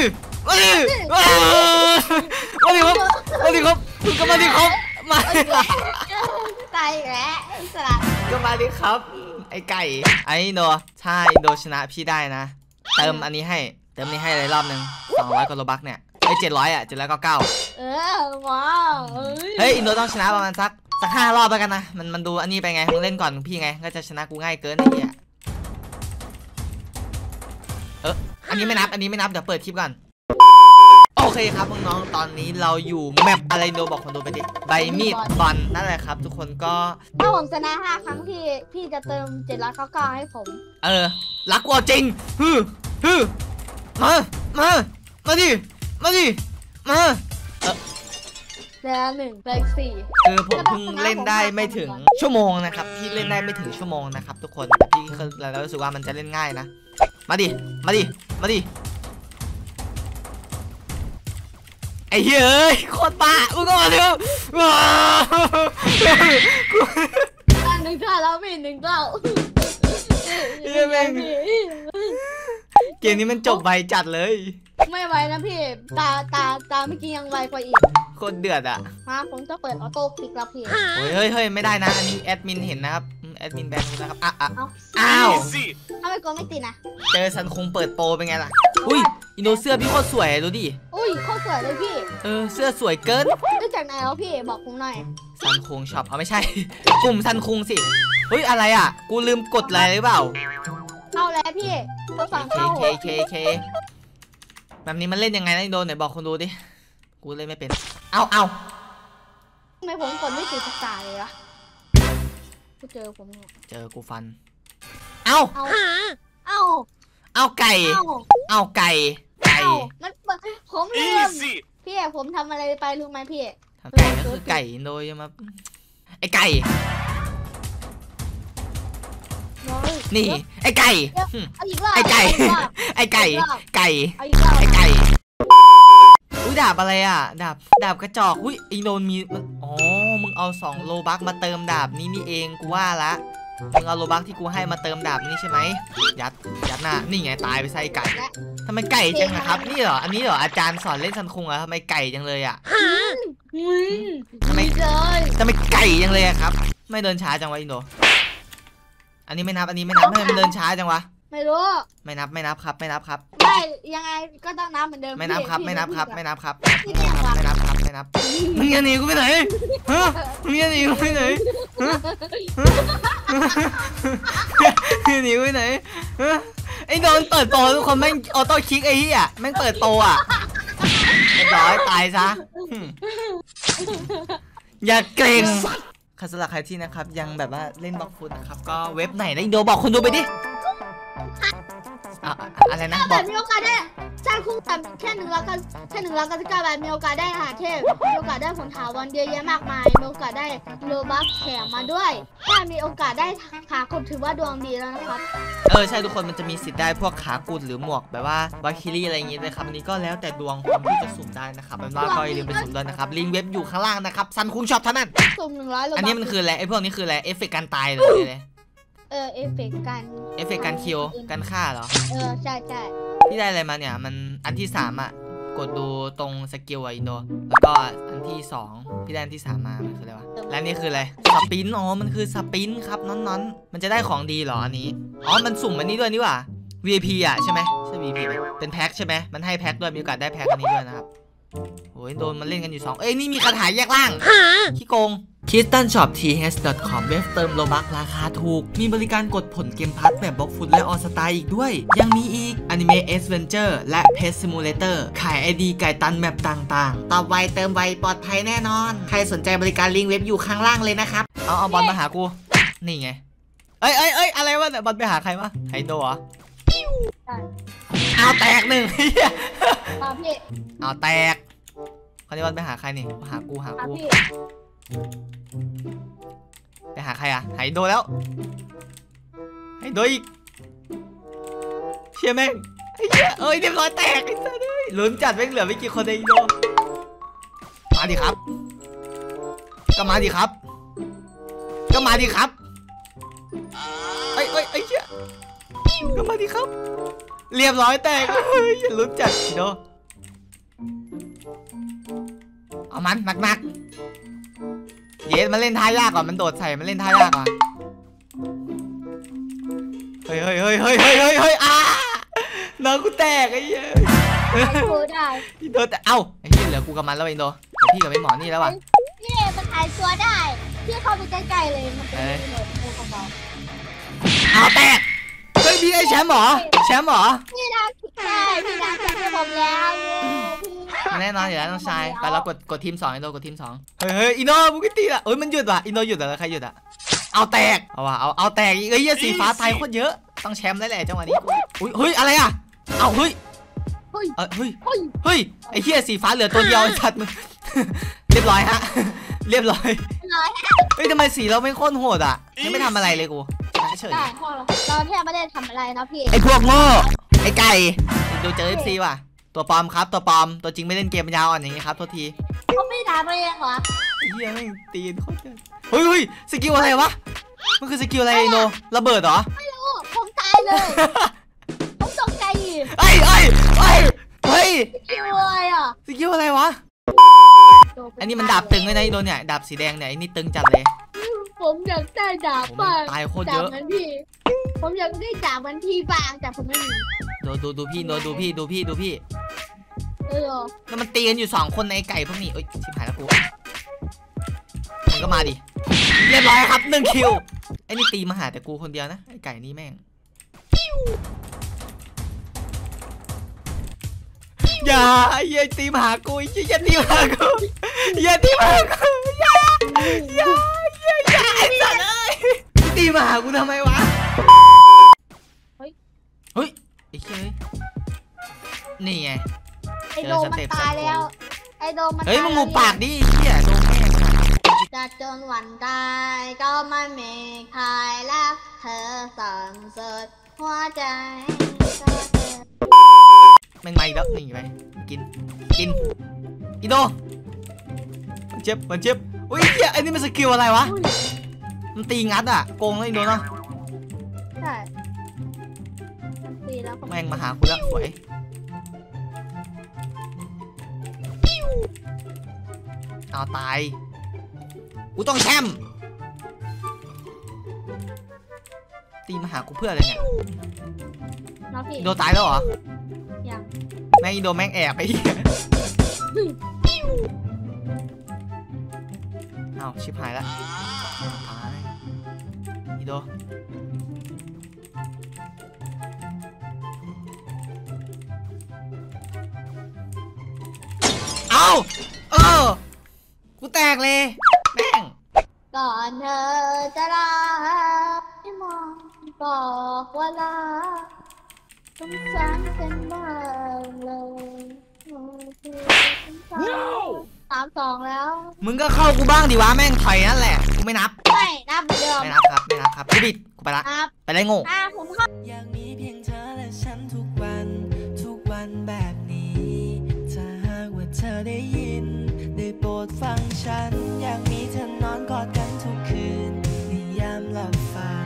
มาดิมาดิครับมาดิครับคุณก็มาดิครับมาตายแล้วสลัดก็มาดิครับไอไก่ไอโดใช่โดชนะพี่ได้นะเติมอันนี้ให้เลยรอบนึง200กว่าโลบัคเนี่ยไอ700อ่ะ799 ว้าวเฮ้ยอินโดต้องชนะประมาณสัก5 รอบแล้วกันนะมันดูอันนี้ไปไงมึงเล่นก่อนพี่ไงก็จะชนะกูง่ายเกินไอ้เหี้ยอันนี้ไม่นับเดี๋ยวเปิดคลิปก่อนโอเคครับน้องๆตอนนี้เราอยู่แมปอะไรโดบอกคนดูไปดิใบมีดบอลนั่นแหละครับทุกคนก็ถ้าผมชนะ5 ครั้งพี่จะเติม799ให้ผมรักกูจริงมาดิเดือน1 เดือน4 คือผมเพิ่งเล่นได้ไม่ถึงชั่วโมงนะครับพี่เล่นได้ไม่ถึงชั่วโมงนะครับทุกคนแต่พี่เรารู้สึกว่ามันจะเล่นง่ายนะมาดิไอ้เฮ้ยโคตรบ้ามึงก็มาเถอะ 1 เท่าแล้วพี่1 เท่าเกมนี้มันจบไวจัดเลยไม่ไวนะพี่ตาเมื่อกี้ยังไวกว่าอีกโคตรเดือดอ่ะมาผมจะเปิดออโต้คลิกแล้วพี่เฮ้ยไม่ได้นะอันนี้แอดมินเห็นนะครับแอดมินแบนนะครับอ้าวทำไมกดไม่ติดนะเจอซันคงเปิดโปรเป็นไงล่ะอุ้ยอินโดเสื้อพี่โคตรสวยดูดิอุ้ยโคตรสวยเลยพี่เสื้อสวยเกินได้จากไหนแล้วพี่บอกผมหน่อยซันคงช็อปไม่ใช่กลุ่มซันคงสิเฮ้ยอะไรอ่ะกูลืมกดอะไรหรือเปล่าเอาแล้วพี่ก็ฟังเข้าเคแบบนี้มันเล่นยังไงนะอินโดไหนบอกคนดูดิกูเล่นไม่เป็นเอาทำไมผมกดไม่ติดสักตาเลยล่ะกูเจอผมเนี่ยเจอกูฟันเอาไก่มันผมลืมพี่ผมทำอะไรไปรู้ไหมพี่ทำไก่ก็คือไก่อินโดยังมาไอไก่นี่ไอไก่ไอไก่อุ้ยดาบอะไรอ่ะดาบกระจอกอุ้ยอินโดมีมึงเอา2 โลบัคมาเติมดาบนี้นี่เองกูว่าละมึงเอาโลบัคที่กูให้มาเติมดาบนี้ใช่ไหมยัดหน้านี่ไงตายไปใส่ไก่ทำไมไก่จังนะครับนี่เหรออันนี้เหรออาจารย์สอนเล่นซันคงอะทำไมไก่จังเลยอ่ะทำไมไก่จังเลยครับไม่เดินช้าจังวะอินโดอันนี้ไม่นับให้มันเดินช้าจังวะไม่รู้ไม่นับครับไม่ยังไงก็ต้องนับเหมือนเดิมไม่นับครับไม่นับมึงจะหนีกูไปไหนมึงจะหนีกูไปไหนไอ้โดนเปิดโตทุกคนแม่งออโต้คลิกไอ้เหี้ยแม่งเปิดโตอ่ะเรียบร้อยตายซะอย่าเกรงสำหรับใครที่นะครับยังแบบว่าเล่นบล็อกฟุตนะครับก็เว็บไหนนะอินโดบอกคนดูไปดิอะไรนะบอกมีโอกาสได้สร้างคู่กันแค่1 ล้าน99 บาทมีโอกาสได้หาเทพมีโอกาสได้ผลถาวรเยอะแยะมากมายมีโอกาสได้โลบัคแถมมาด้วยถ้ามีโอกาสได้ขากุดถือว่าดวงดีแล้วนะครับใช่ทุกคนมันจะมีสิทธิ์ได้พวกขากุดหรือหมวกแบบว่าบาคิลี่อะไรอย่างงี้นะครับอันนี้ก็แล้วแต่ดวงคนที่จะสุ่มได้นะครับเป็นว่าก็อย่าลืมไปสุ่มด้วยนะครับลิงก์เว็บอยู่ข้างล่างนะครับซันคุงช็อปเท่านั้นสุ่ม100โลบัคอันนี้มันคืออะไรไอ้พวกนี้คืออะไรเอฟเฟกต์การตายเลยเอฟเฟกต์การคิวการฆ่าเหรอใช่พี่ได้อะไรมาเนี่ยมันอันที่3อ่ะกดดูตรงสกิลอินโดแล้วก็อันที่2พี่ได้อันที่3มามันคืออะไรวะและนี่คืออะไรสปินมันคือสปินครับน้อนมันจะได้ของดีเหรออันนี้มันสุ่มอันนี้ด้วยนี่หว่า VIP อ่ะใช่ไหมใช่ VIP เป็นแพ็คใช่ไหมมันให้แพ็คด้วยมีโอกาสได้แพ็คอันนี้ด้วยนะครับโอ้ยโดนมันเล่นกันอยู่2นี่มีคาถาแยกล่างขี้โกงKristanShopTH.com เว็บเติมโลบัคราคาถูกมีบริการกดผลเกมพัทแบบบล็อกฟุตและออสตาอีกด้วยยังมีอีก Anime Adventure และ Pet Simulator ขาย ID ไก่ตันแมปต่างๆตอบไวเติมไวปลอดภัยแน่นอนใครสนใจบริการลิงก์เว็บอยู่ข้างล่างเลยนะครับเอาบอลมาหากูนี่ไงอะไรวะเนี่ยบอลไปหาใครวะไฮโดเหรอเอาแตก1เอาแตกเขาจะบอลไปหาใครนี่หากูไปหาใครอะไฮโดแล้วไฮโดอีกเชี่ยแม่งเรียบร้อยแตกไอ้สัสลุ้นจัดแม่งเหลือไม่กี่คนเองโดมาดิครับก็มาดิครับเชี่ยก็มาดิครับเรียบร้อยแตกอย่าลุ้นจัดโดเอามันหนักๆเยสมันเล่นท่ายากกว่ามันโดดใส่มันเล่นท่ายากกว่าเฮ้ยอ้าน้องกูแตกไอ้เหี้ยกูได้พี่โดนแต่เอ้าไอ้เหี้ยเหลือกูกับมันแล้วอินโดแต่พี่กับไอ้หมอนี่แล้วว่ะพี่มันหายตัวได้พี่เข้าไปใกล้ๆเลยมันเป็นหน่วยเป็นของเราเอาแตกเฮ้ยพี่ไอ้แชมป์หรอพี่ดังใช่พี่ดังจะให้ผมแล้วแน่นอนอยู่แล้วน้องชายไปแล้วกดทีม2อินโดกดทีม2เฮ้ยอินโดบุกตีอ่ะเอ้ยมันหยุดว่ะอินโดหยุดแล้วใครหยุดอ่ะเอาแตกเอาว่ะเอาแตกอีกเอ้ยสีฟ้าตายโคตรเยอะต้องแชมป์ได้แหละจังหวะนี้อุ้ยเฮ้ยอะไรอ่ะเอาเฮ้ยไอ้เหี้ยสีฟ้าเหลือตัวเดียวไอ้สัตว์มึงเรียบร้อยฮะเรียบร้อยเฮ้ยทำไมสีเราไม่โคตรโหดอ่ะยังไม่ทำอะไรเลยกูเฉยได้พวกเราแทบไม่ได้ทำอะไรนะพี่ไอ้พวกโง่ไอ้ไก่ดูเจอ FC ว่ะตัวปลอมครับตัวปลอมตัวจริงไม่เล่นเกมยาวอ่อนอย่างนี้ครับโทษทีเขาไม่ด่าตัวเองเหรอไอ้เหี้ยไม่ตีนโคตรเยอะเฮ้ยสกิลอะไรวะมันคือสกิลอะไรโนระเบิดเหรอไม่รู้ผมตายเลยผมตกใจอีกเฮ้ยคิวเลยอ่ะสกิลอะไรวะอันนี้มันดาบตึงเลยนะโดนเนี่ยดาบสีแดงเนี่ยไอ้นี่ตึงจัดเลยผมอยากได้ดาบบ้างตายโคตรเยอะดาบมันพี่ผมอยากได้ดาบมันพี่บ้างแต่ผมไม่มีดูพี่ดูพี่อแล้วมันตีกันอยู่2คนในไก่พวกนี้เอ้ยชิบหายแล้วกูมันก็มาดิเรียบร้อยครับ1 คิวไอ้นี่ตีมาหาแต่กูคนเดียวนะไอ้ไก่นี่แม่งอย่าตีมาหากูอย่าตีมาหากูอย่าไอ้สัตว์เอ้ยตีมาหากูทำไมวะเฮ้ยไอ้เฮ้ยนี่ไงไอโดมันตายแล้วไอโดมันตายเฮ้ยมึงงูปากดิเหี้ยโดนแม่งจะจนวันตายก็ไม่มีใครรักเธอสั่นสุดหัวใจแม่งมาอีกแล้วนี่ไปกินอีโดมันเจ็บอุ้ยเหี้ยไอ้นี่มันสกิลอะไรวะมันตีงัดอ่ะโกงเลยอีโดเนาะใช่ตีแล้วแม่งมาหากูแล้วสวยเอาตายกูต้องแชมป์ตีมาหากูเพื่ออะไรเนี่ยโดตายแล้วเหรอยังแม่งโดแม่งแอบไปอีกเอาชิบหายแล้วตายอีโดกูแตกเลยแม่งก่อนเธอจะลาให้มองบอกว่าลาสงสารเป็นบ้างเลย3-2แล้วมึงก็เข้ากูบ้างดิวะแม่งถอยนั่นแหละกูไม่นับไม่นับเดิมไม่นับครับกูบิดกูไปละไปเลยโง่ผมเข้าอย่างนี้เพียงเธอและฉันทุกวันแบบนี้ถ้าหากว่าเธอได้ยินได้โปรดฟังฉันอยากมีเธอนอนกอดกันทุกคืนในยามหลับฝัน